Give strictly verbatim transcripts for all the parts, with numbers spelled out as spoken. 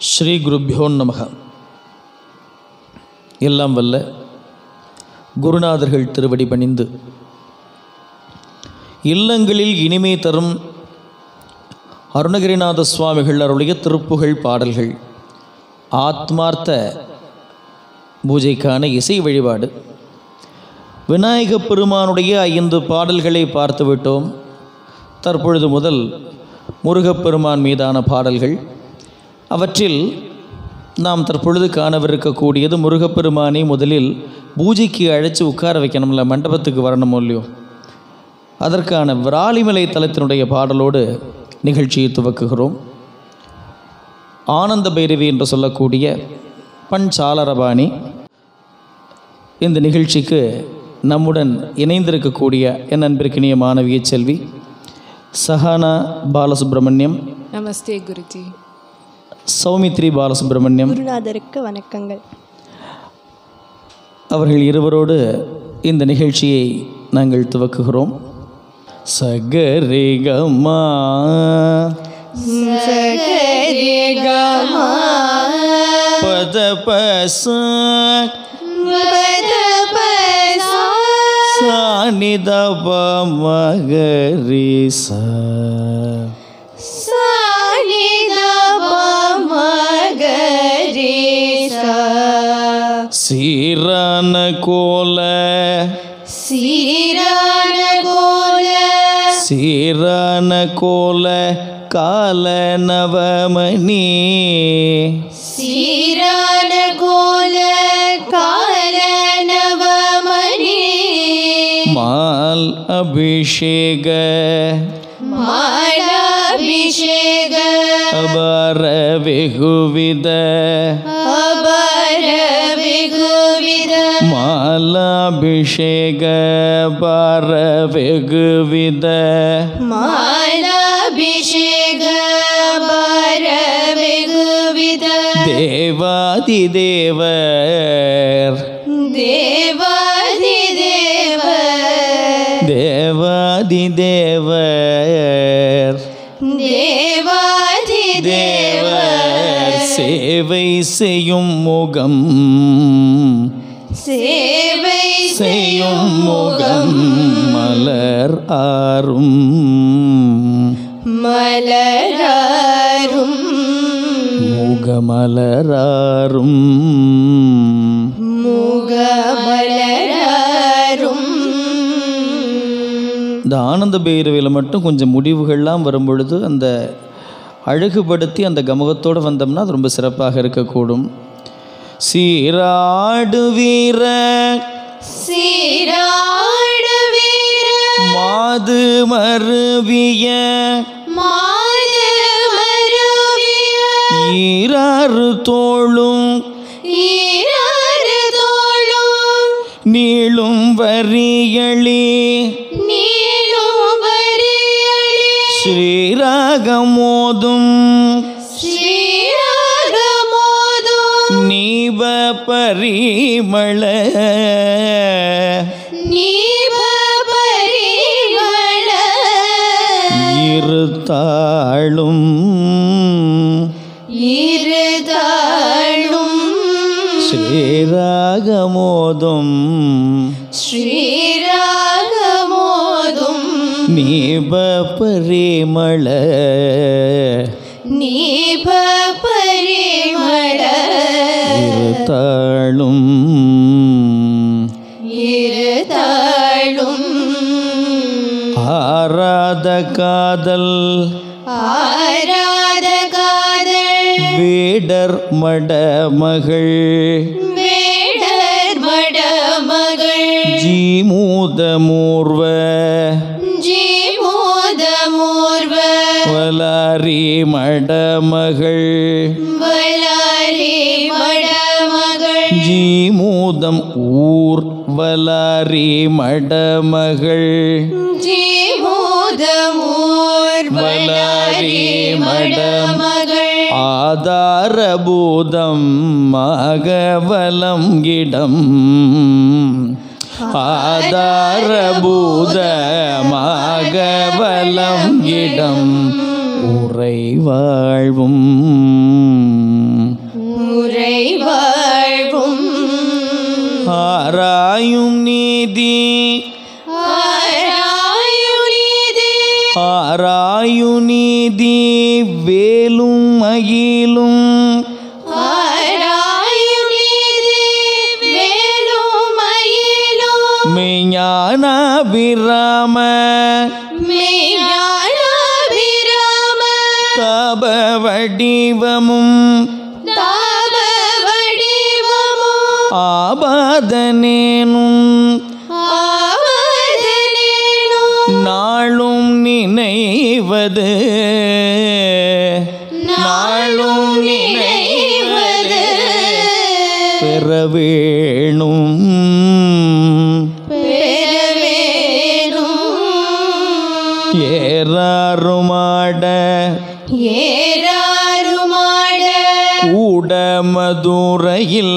ஸ்ரீ குருப்யோ நமக. எல்லாம் வல்ல குருநாதர்கள் திருவடி பணிந்து இல்லங்களில் இனிமை தரும் அருணகிரிநாத சுவாமிகள் அருளிய திருப்புகழ் பாடல்கள் ஆத்மார்த்த பூஜைக்கான இசை வழிபாடு. விநாயகப் பெருமானுடைய ஐந்து பாடல்களை பார்த்துவிட்டோம். தற்பொழுது முதல் முருகப்பெருமான் மீதான பாடல்கள். அவற்றில் நாம் தற்பொழுது காணவிருக்கக்கூடியது முருகப்பெருமானை முதலில் பூஜைக்கு அழைச்சி உட்கார வைக்கணும்ல, மண்டபத்துக்கு வரணும் இல்லையோ, அதற்கான விராலிமலை தலத்தினுடைய பாடலோடு நிகழ்ச்சியை துவக்குகிறோம். ஆனந்த பைரவி என்று சொல்லக்கூடிய பஞ்சாலரபாணி இந்த நிகழ்ச்சிக்கு நம்முடன் இணைந்திருக்கக்கூடிய என் அன்பிற்கினிய மாணவிய செல்வி சஹானா பாலசுப்ரமணியம். நமஸ்தே குருஜி. சௌமித்ரி பாலசுப்ரமணியம். குருநாதருக்கு வணக்கங்கள். அவர்கள் இருவரோடு இந்த நிகழ்ச்சியை நாங்கள் துவக்குகிறோம். சகரிகமா சகரிகமா பத பச சானிதப மகரிச சீரான கோல சீரான கோல சீரான கோல கால நவமணி சீரான கோல கால நவமணி மால் அபிஷேக மாலாபிஷேக அபர வெகுவித அபர வெகுவித மாலாபிஷேக பர வெகுவித மாலாபிஷேக பர வெகுவித தேவாதி தேவர் தேவாதி தேவர் தேவாதி தேவர் தேவாதி தேவர் சேவை செய்யும் முகம் சேவை செய்யும் முகம் மலர் ஆறும் மலராரும் முகமலராரும் முகமலராரும். இந்த ஆனந்த பைரவியில் மட்டும் கொஞ்சம் முடிவுகள்லாம் வரும்பொழுது அந்த அழகுபடுத்தி அந்த கமகத்தோடு வந்தோம்னா அது ரொம்ப சிறப்பாக இருக்கக்கூடும். சீராடு வீர சீராடு வீர மாது மருவிய மாது மருவிய ஈராறு தோளும் ஈராறு தோளும் நீளும் வரியளி நீளும் வரியளி ஸ்ரீராகமோதும் ஸ்ரீராகமோதும் நீப பரிமள நீப பரிமள இருத்தாளும் இருதாளும் ஸ்ரீராகமோதும் ஸ்ரீராகமோதும் நீப பரிமள நீப பரிமள இருத்தாளும் இருதாளும் ஆராத காதல் ஆராத காதல் வேடர் மடமகள் வேடர் மடமகள் ஜீமூதமூர்வ ஜீமோதமூர்வ வலாரி மடமகள் வலாரி மடமகள் ஜீமூதம் ஊர் வலாரி மடமகள் ஜீமோதமூர் வலாரி மடமகள் ஆதாரபூதம் மகவலம் இடம் ஆதாரபூத மகவலம் இடம் உரை வாழ்வும் ஆராயுநீதி வேலும் மயிலும் மெய்ஞான விராம தப வடிவமும் ஆபாதனேனும் நாளும் நினைவது நாளும் நினைவது பெறவேணும் ஏறாருமாட ஏறாருமாட கூட மதுரையில்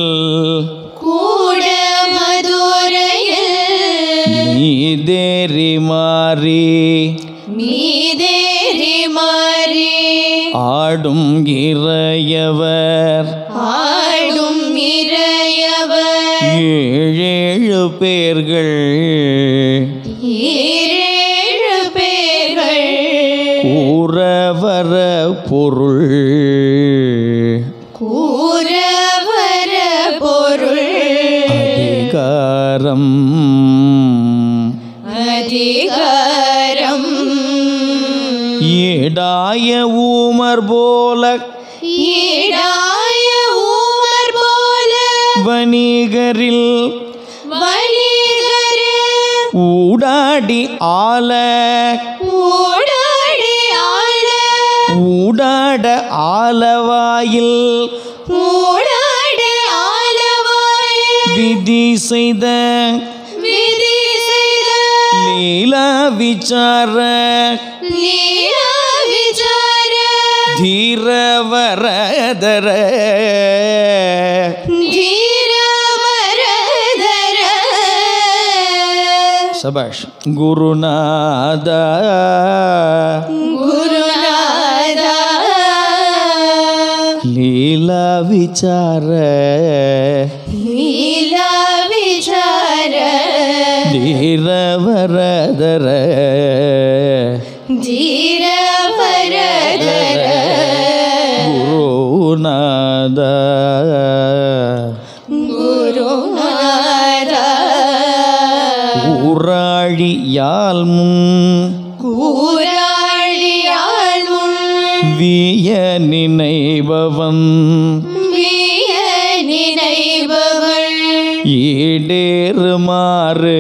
கூட மதுரையில் மீதேறி மாறி மீதேறி மாறி ஆடும் இறையவர் ஆடும் இறையவர் ஏழேழு பேர்கள் ஏழு பேர்கள் கூறவர பொருள் கூறவர பொருள் அதிகாரம் அதிகாரம் ஈடாய ஊமர் போல ஈடாய ஊமர் போல வணிகரில் வணிகர் ஊடாடி ஆல ஊடாடி ஆள ஊடாட ஆலவாயில் ஊடாட ஆலவாய விதி செய்த விதி செய்த லீலா விசார லீலா விசார தீரவரதர தீரவரதர சபாஷ் குருநாத குருநாத லீலா விசார லீலா விசார தீரவரதர தீரவரதர குருநாத குருநாத ஊராழியால் முன் கூராழியாள் முன் விய நினைபவன் விய நினைபவள் ஈடேறுமாறு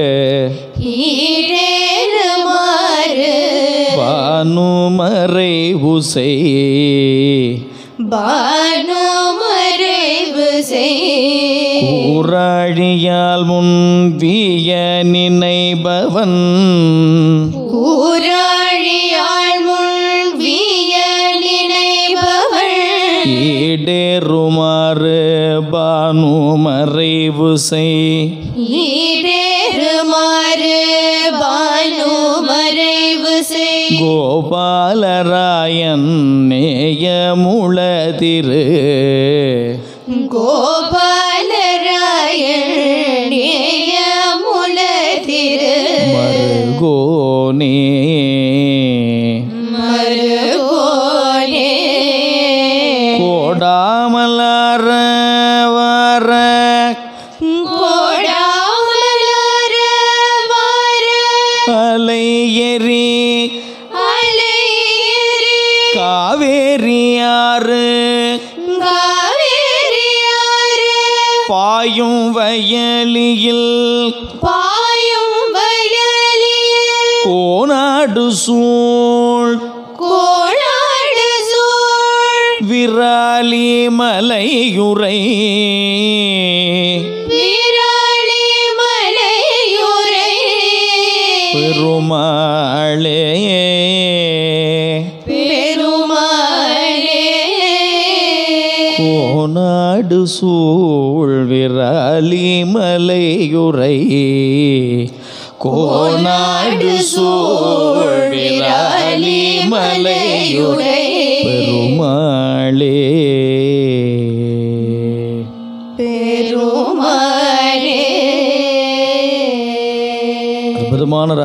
ஈடேறுமாறு பானுமறை உசை பானுமறைவு செய் ஊராழியால் முன் விய நினைபவன் கூராழியாள் முன் விய நினைபவள் ஈடேறுமாறு பானுமறைவு செய் ஈடேறுமாறு பானுமறைவு செய் கோபாலராயன் நேயமுளதிரு கோபாலராயன் நேயமுளதிரு மருகோனே மருகோனே கோடாமலர வர கோடாமலர வார அலையெறி அலையேறி காவேரியாறு காவேரியாறு பாயும் வயலியில் பாயும் வயலில் கோனாடு சூழ் கோளாடு சூழ் விராலி மலையுறை விராலி மலையுறை பெருமாளே பெருமாளே கோனாடு சூழ் விராலி மலையுறை கோனாடு சூழ் விராலி மலையுறை பெருமாளே பெருமாளே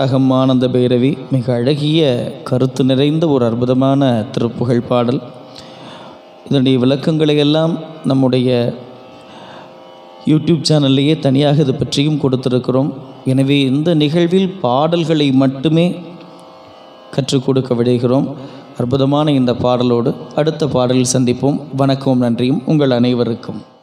ராகம் ஆனந்த பைரவி மிக அழகிய கருத்து நிறைந்த ஒரு அற்புதமான திருப்புகழ் பாடல். இதனுடைய விளக்கங்களை எல்லாம் நம்முடைய யூடியூப் சேனல்லையே தனியாக இது பற்றியும் கொடுத்திருக்கிறோம். எனவே இந்த நிகழ்வில் பாடல்களை மட்டுமே கற்றுக் கொடுக்க விடுகிறோம். அற்புதமான இந்த பாடலோடு அடுத்த பாடலில் சந்திப்போம். வணக்கம், நன்றியும் உங்கள் அனைவருக்கும்.